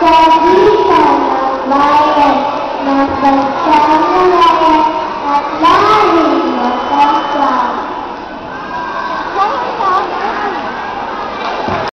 Kagitan ng bayan, ng bansang malayan at lahing makasama.